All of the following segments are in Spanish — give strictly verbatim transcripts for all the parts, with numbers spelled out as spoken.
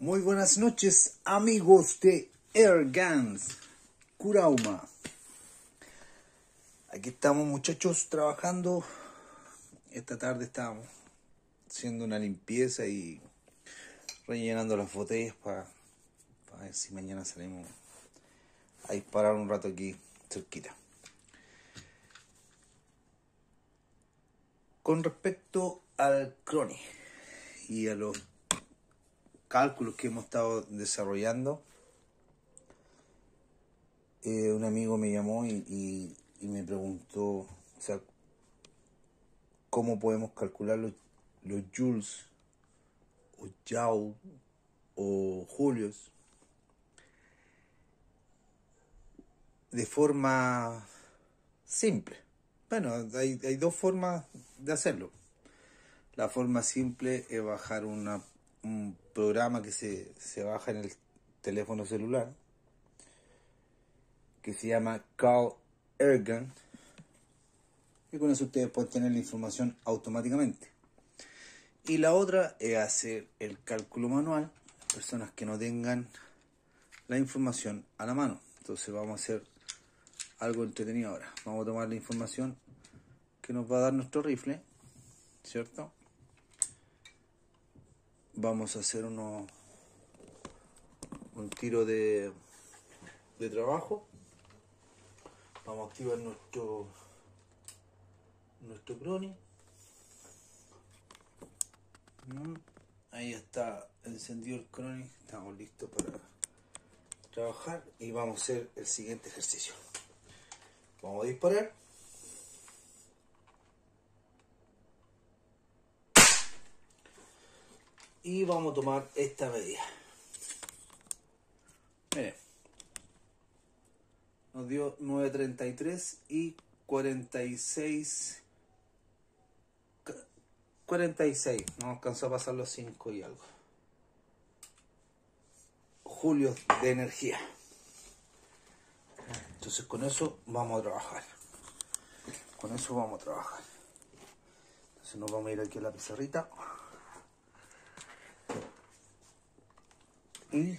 Muy buenas noches, amigos de Airguns Curauma. Aquí estamos, muchachos, trabajando. Esta tarde estábamos haciendo una limpieza y rellenando las botellas para ver si mañana salimos a disparar un rato aquí cerquita. Con respecto al Crony y a los cálculos que hemos estado desarrollando, eh, un amigo me llamó y, y, y me preguntó, o sea, cómo podemos calcular los, los joules o joule o julios de forma simple. Bueno, hay, hay dos formas de hacerlo. La forma simple es bajar una, un programa que se, se baja en el teléfono celular, que se llama Call Airgun, y con eso ustedes pueden tener la información automáticamente. Y la otra es hacer el cálculo manual, personas que no tengan la información a la mano. Entonces vamos a hacer algo entretenido ahora. Vamos a tomar la información que nos va a dar nuestro rifle, ¿cierto? Vamos a hacer uno, un tiro de, de trabajo. Vamos a activar nuestro nuestro Crony. Ahí está encendido el Crony. Estamos listos para trabajar y vamos a hacer el siguiente ejercicio. Vamos a disparar. Y vamos a tomar esta medida. Miren. Nos dio nueve treinta y tres y cuarenta y seis. cuarenta y seis. No alcanzó a pasar los cinco y algo. Julios de energía. Entonces con eso vamos a trabajar. Con eso vamos a trabajar. Entonces nos vamos a ir aquí a la pizarrita. Y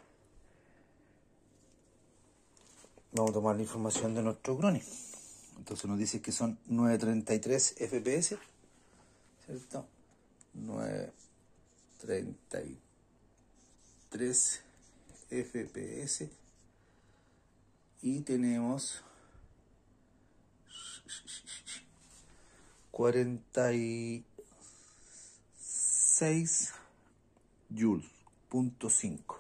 vamos a tomar la información de nuestro Crony. Entonces nos dice que son nueve treinta y tres F P S, ¿cierto? nueve treinta y tres F P S. Y tenemos cuarenta y seis joules, punto cinco.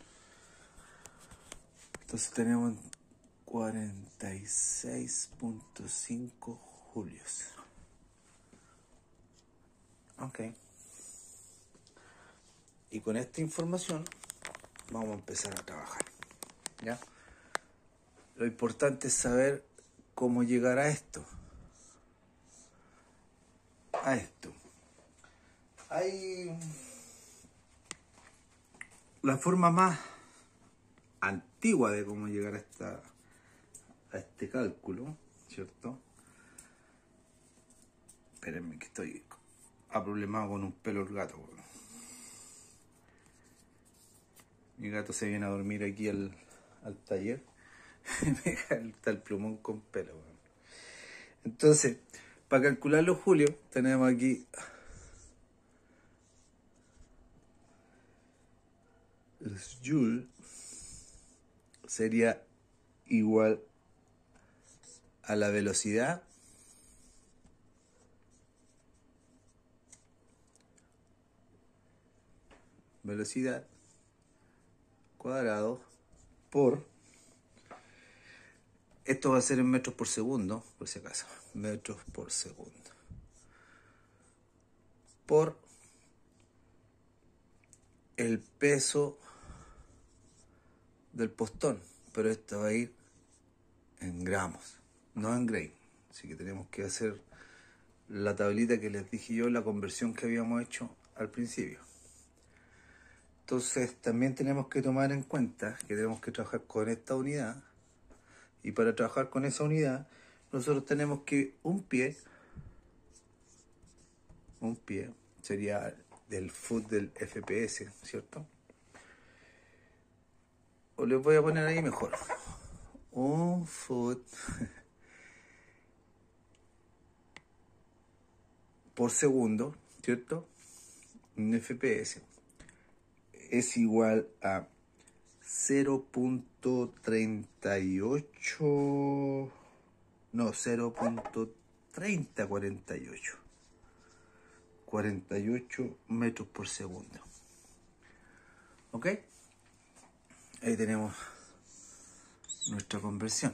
Entonces tenemos cuarenta y seis punto cinco julios. Ok. Y con esta información vamos a empezar a trabajar. ¿Ya? Lo importante es saber cómo llegar a esto. A esto. Hay la forma más antigua de cómo llegar a esta a este cálculo, ¿cierto? Espérenme que estoy aproblemado con un pelo del gato. Mi gato se viene a dormir aquí al, al taller. Me deja el, el plumón con pelo. Entonces, para calcular los julios, tenemos aquí el joule sería igual a la velocidad velocidad cuadrado por, esto va a ser en metros por segundo, por si acaso, metros por segundo, por el peso del postón, pero esto va a ir en gramos, no en grain. Así que tenemos que hacer la tablita que les dije yo, la conversión que habíamos hecho al principio. Entonces también tenemos que tomar en cuenta que tenemos que trabajar con esta unidad, y para trabajar con esa unidad nosotros tenemos que un pie, un pie sería del foot del F P S, ¿cierto? o les voy a poner ahí mejor, un foot por segundo, ¿cierto? Un F P S es igual a cero punto treinta y ocho, no, cero punto treinta cuarenta y ocho, cuarenta y ocho metros por segundo. ¿Ok? Ahí tenemos nuestra conversión.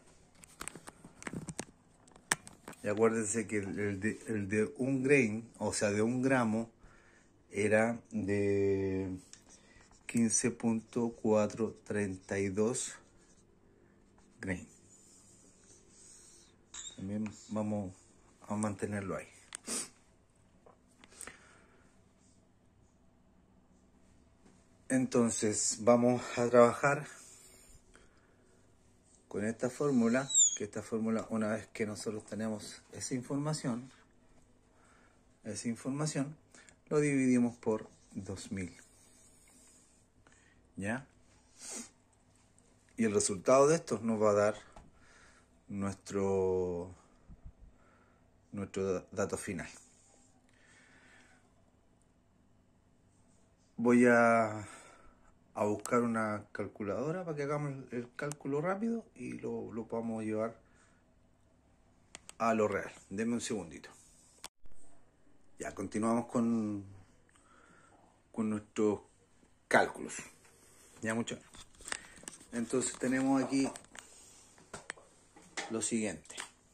Y acuérdense que el de, el de un grain, o sea, de un gramo, era de quince punto cuatrocientos treinta y dos grain. También vamos a mantenerlo ahí. Entonces vamos a trabajar con esta fórmula, que esta fórmula, una vez que nosotros tenemos esa información, esa información, lo dividimos por dos mil. ¿Ya? Y el resultado de esto nos va a dar nuestro, nuestro dato final. Voy a, a buscar una calculadora para que hagamos el cálculo rápido y lo, lo podamos llevar a lo real. Denme un segundito. Ya, continuamos con, con nuestros cálculos. Ya, mucho. Entonces tenemos aquí lo siguiente.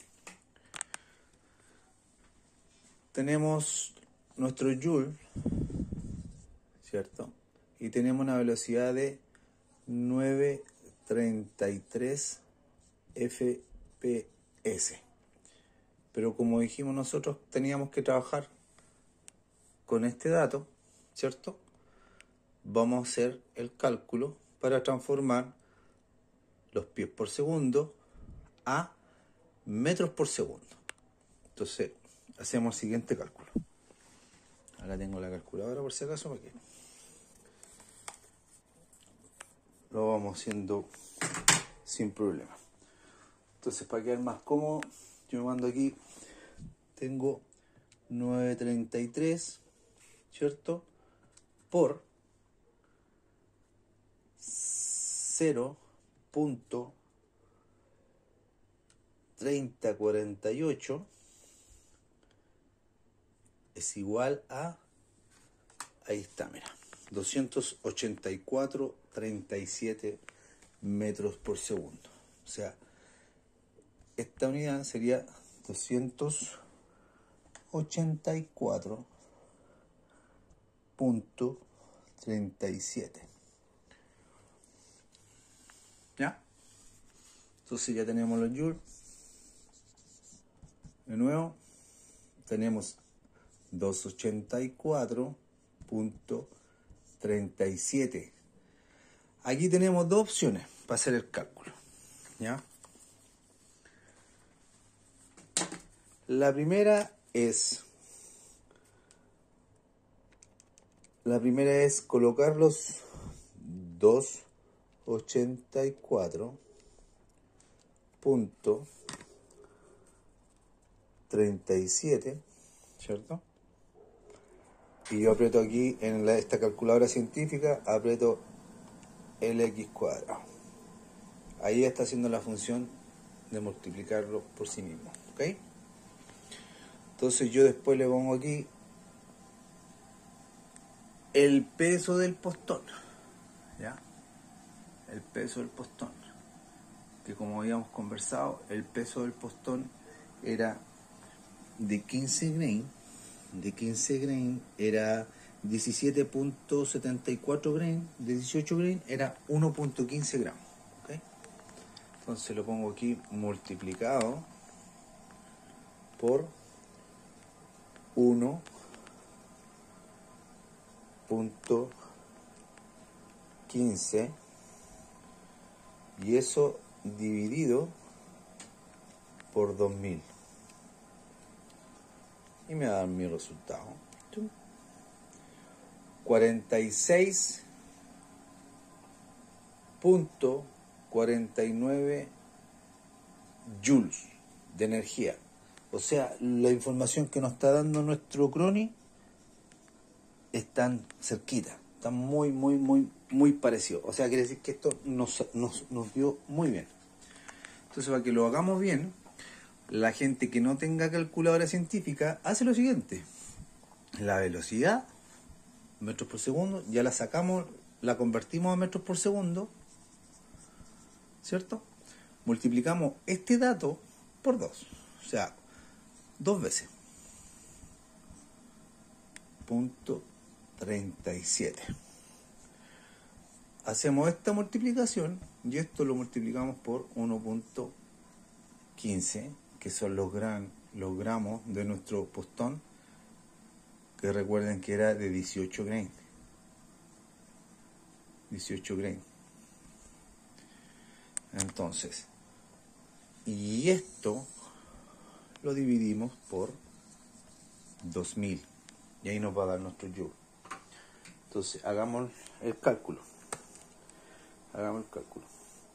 Tenemos nuestro joule, ¿cierto? Y tenemos una velocidad de nueve punto treinta y tres F P S. Pero como dijimos nosotros, teníamos que trabajar con este dato, ¿cierto? Vamos a hacer el cálculo para transformar los pies por segundo a metros por segundo. Entonces, hacemos el siguiente cálculo. Acá tengo la calculadora por si acaso, porque lo vamos haciendo sin problema. Entonces, para quedar más cómodo, yo me mando aquí, tengo nueve punto treinta y tres, ¿cierto? Por cero punto treinta cuarenta y ocho es igual a, ahí está, mira, doscientos ochenta y cuatro punto treinta y siete metros por segundo. O sea, esta unidad sería doscientos ochenta y cuatro punto treinta y siete. ¿Ya? Entonces ya tenemos los joules. De nuevo, tenemos doscientos ochenta y cuatro punto treinta y siete. Aquí tenemos dos opciones para hacer el cálculo. ¿Ya? La primera es la primera es colocar los doscientos ochenta y cuatro punto treinta y siete, ¿cierto? Y yo aprieto aquí en la, esta calculadora científica, aprieto el X cuadrado. Ahí está haciendo la función de multiplicarlo por sí mismo, ¿ok? Entonces yo después le pongo aquí el peso del postón, ¿ya? El peso del postón, que como habíamos conversado, el peso del postón era de quince grain, de quince grain era diecisiete punto setenta y cuatro grain, de dieciocho grain era uno punto quince gramos, ¿okay? Entonces lo pongo aquí multiplicado por uno punto quince y eso dividido por dos mil. Y me da mi resultado. cuarenta y seis punto cuarenta y nueve joules de energía. O sea, la información que nos está dando nuestro Crony están cerquita, están muy, muy, muy, muy parecidos. O sea, quiere decir que esto nos, nos, nos dio muy bien. Entonces, para que lo hagamos bien, la gente que no tenga calculadora científica hace lo siguiente. La velocidad, metros por segundo, ya la sacamos, la convertimos a metros por segundo, ¿cierto? Multiplicamos este dato por dos, o sea, dos veces. Punto treinta y siete. Hacemos esta multiplicación y esto lo multiplicamos por uno punto quince, que son los, gran, los gramos de nuestro postón, que recuerden que era de dieciocho grains. dieciocho grains. Entonces, y esto lo dividimos por dos mil. Y ahí nos va a dar nuestro joule. Entonces, hagamos el cálculo. Hagamos el cálculo.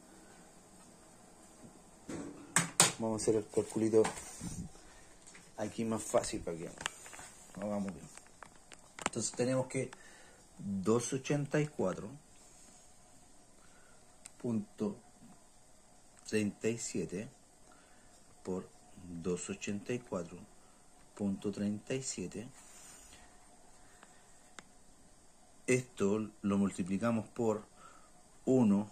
Vamos a hacer el calculito aquí más fácil para que lo hagamos bien. Entonces tenemos que doscientos ochenta y cuatro punto treinta y siete por doscientos ochenta y cuatro punto treinta y siete. Esto lo multiplicamos por uno.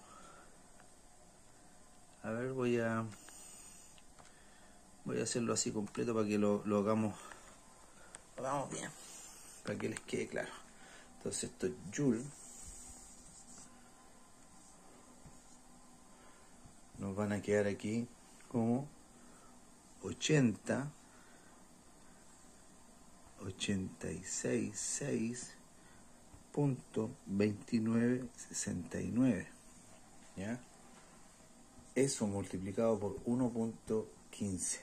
A ver, voy a voy a hacerlo así completo para que lo, lo hagamos lo hagamos bien, para que les quede claro. Entonces esto es joule, nos van a quedar aquí como ochenta ochenta y seis seis punto veintinueve sesenta y nueve, ¿ya? Eso multiplicado por uno punto quince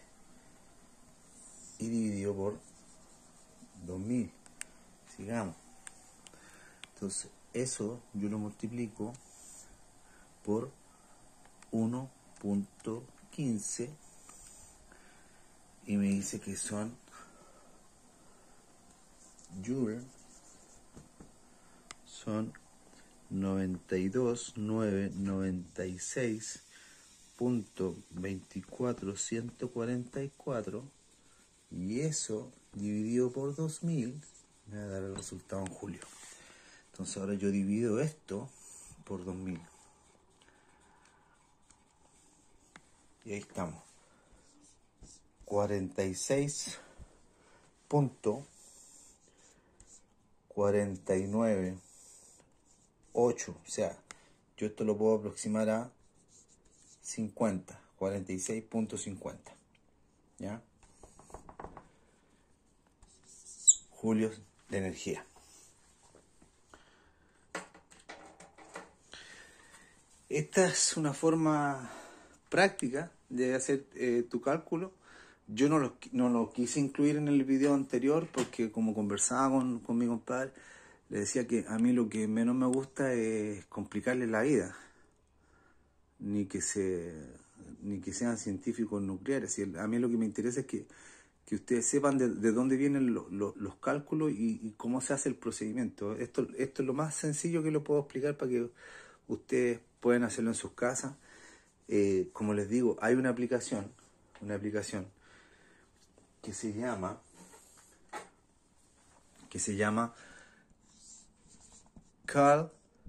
y dividido por dos mil. Sigamos. Entonces, eso yo lo multiplico por uno punto quince y me dice que son joule, son noventa y dos mil novecientos noventa y seis punto veinticuatro ciento cuarenta y cuatro, y eso dividido por dos mil me va a dar el resultado en julio. Entonces ahora yo divido esto por dos mil y ahí estamos, cuarenta y seis punto cuarenta y nueve ocho. O sea, yo esto lo puedo aproximar a cincuenta, cuarenta y seis punto cincuenta, ¿ya? Julios de energía. Esta es una forma práctica de hacer eh, tu cálculo. Yo no lo, no lo quise incluir en el video anterior porque, como conversaba con, con mi compadre, le decía que a mí lo que menos me gusta es complicarle la vida, ni que se ni que sean científicos nucleares. A mí lo que me interesa es que, que ustedes sepan de, de dónde vienen lo, lo, los cálculos y, y cómo se hace el procedimiento. Esto, esto es lo más sencillo que lo puedo explicar para que ustedes puedan hacerlo en sus casas. Eh, como les digo, hay una aplicación, una aplicación que se llama que se llama Carl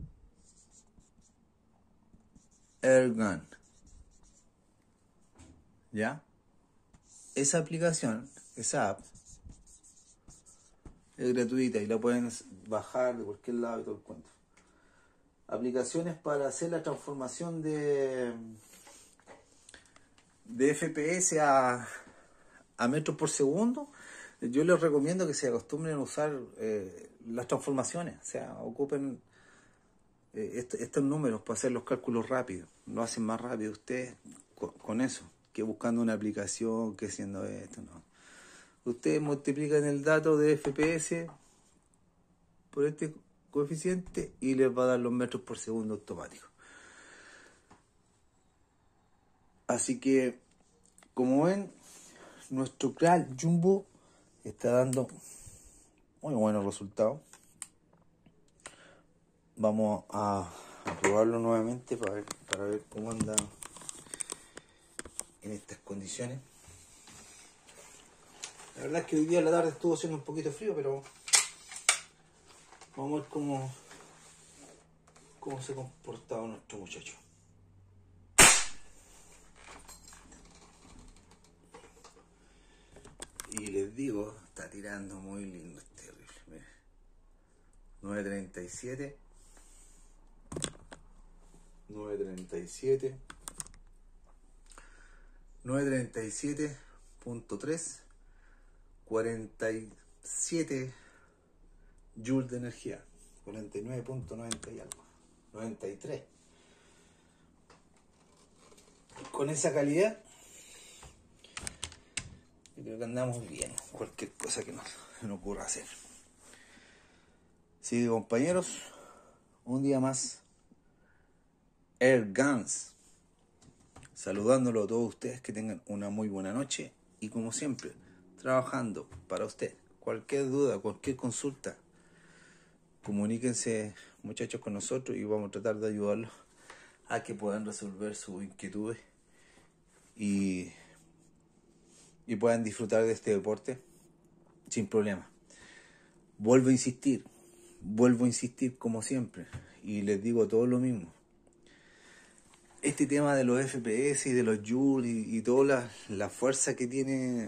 Ergun, ¿ya? Esa aplicación, esa app, es gratuita y la pueden bajar de cualquier lado y todo el cuento. Aplicaciones para hacer la transformación de de F P S a, a metros por segundo. Yo les recomiendo que se acostumbren a usar eh, las transformaciones, o sea, ocupen eh, est estos números para hacer los cálculos rápidos. Lo hacen más rápido ustedes con, con eso, que buscando una aplicación, que haciendo esto, no. Ustedes multiplican el dato de F P S por este coeficiente y les va a dar los metros por segundo automáticos. Así que, como ven, nuestro Kral Jumbo está dando muy buenos resultados. Vamos a, a probarlo nuevamente para ver, para ver cómo anda en estas condiciones. La verdad es que hoy día en la tarde estuvo haciendo un poquito frío, pero vamos a ver cómo, cómo se ha comportado nuestro muchacho. Y les digo, está tirando muy lindo este rifle. Miren. nueve treinta y siete. nueve treinta y siete. nueve treinta y siete punto tres. cuarenta y siete joules de energía. cuarenta y nueve punto noventa y algo. noventa y tres. Con esa calidad, yo creo que andamos bien. Cualquier cosa que nos, que nos ocurra hacer. Así que, compañeros, un día más, Airguns, saludándolo a todos ustedes, que tengan una muy buena noche y, como siempre, trabajando para usted. Cualquier duda, cualquier consulta, comuníquense, muchachos, con nosotros y vamos a tratar de ayudarlos a que puedan resolver sus inquietudes y, y puedan disfrutar de este deporte sin problema. Vuelvo a insistir, vuelvo a insistir como siempre y les digo todo lo mismo. Este tema de los F P S y de los joules y, y toda la, la fuerza que tiene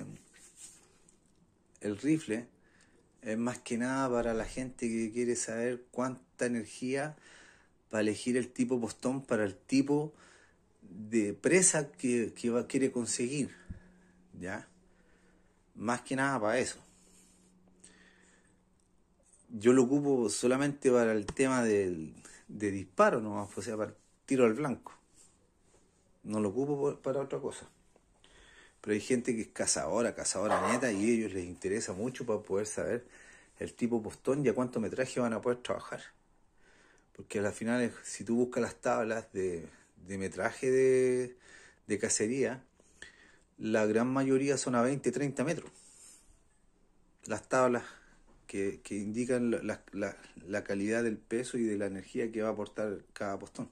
el rifle es más que nada para la gente que quiere saber cuánta energía para elegir el tipo postón para el tipo de presa que, que va, quiere conseguir, ¿ya? Más que nada para eso. Yo lo ocupo solamente para el tema del, de disparo, ¿no? O sea, para tiro al blanco. No lo ocupo para otra cosa. Pero hay gente que es cazadora, cazadora neta, y a ellos les interesa mucho para poder saber el tipo postón y a cuánto metraje van a poder trabajar. Porque al final, si tú buscas las tablas de, de metraje de, de cacería, la gran mayoría son a veinte, treinta metros. Las tablas que, que indican la, la, la calidad del peso y de la energía que va a aportar cada postón.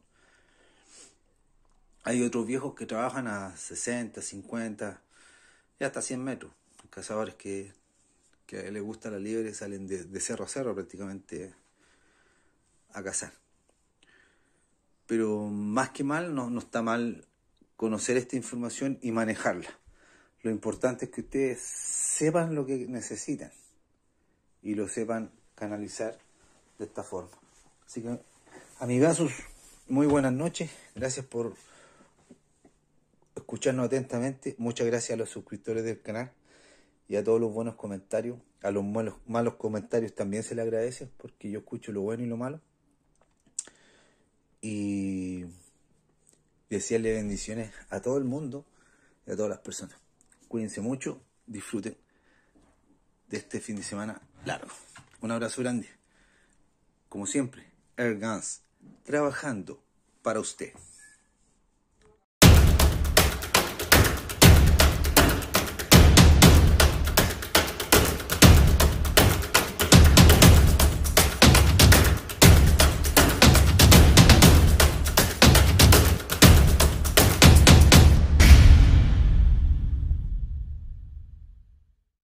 Hay otros viejos que trabajan a sesenta, cincuenta y hasta cien metros. Cazadores que, que les gusta la liebre salen de, de cerro a cerro prácticamente a cazar. Pero más que mal, no, no está mal conocer esta información y manejarla. Lo importante es que ustedes sepan lo que necesitan y lo sepan canalizar de esta forma. Así que, amigazos, muy buenas noches. Gracias por escucharnos atentamente. Muchas gracias a los suscriptores del canal y a todos los buenos comentarios. A los malos, malos comentarios también se les agradece, porque yo escucho lo bueno y lo malo. Y desearle bendiciones a todo el mundo y a todas las personas. Cuídense mucho, disfruten de este fin de semana largo. Un abrazo grande. Como siempre, Airguns, trabajando para usted.